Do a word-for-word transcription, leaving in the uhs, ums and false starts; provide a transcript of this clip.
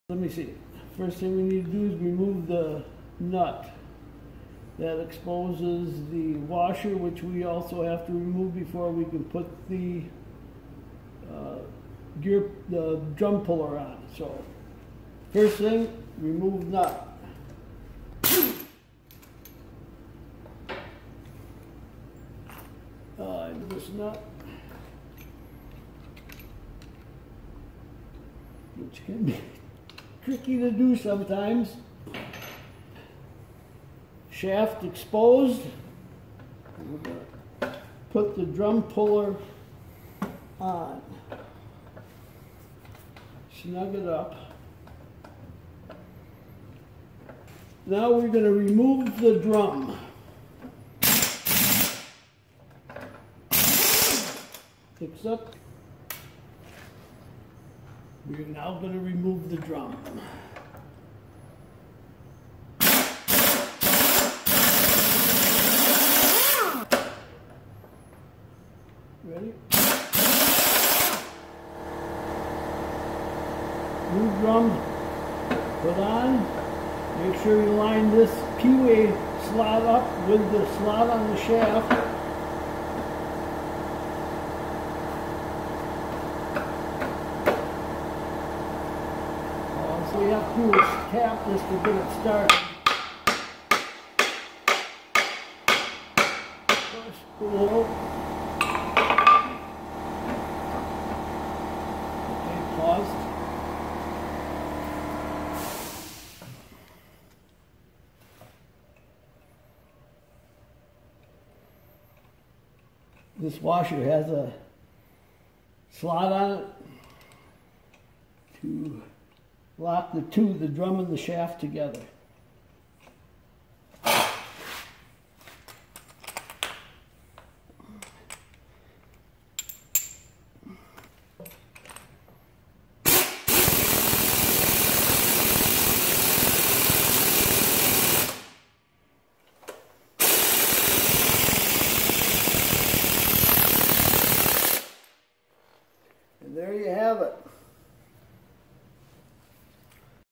Let me see. First thing we need to do is remove the nut. That exposes the washer, which we also have to remove before we can put the uh, gear, the drum puller on. So, first thing, remove nut. Uh, this nut, which can be tricky to do sometimes. Shaft exposed. We're going to put the drum puller on. Snug it up. Now we're going to remove the drum. Fix up. We're now going to remove the drum. Ready? New drum put on. Make sure you line this keyway slot up with the slot on the shaft. All so you have to do is tap this to get it started. Push below. This washer has a slot on it to lock the two, the drum and the shaft together.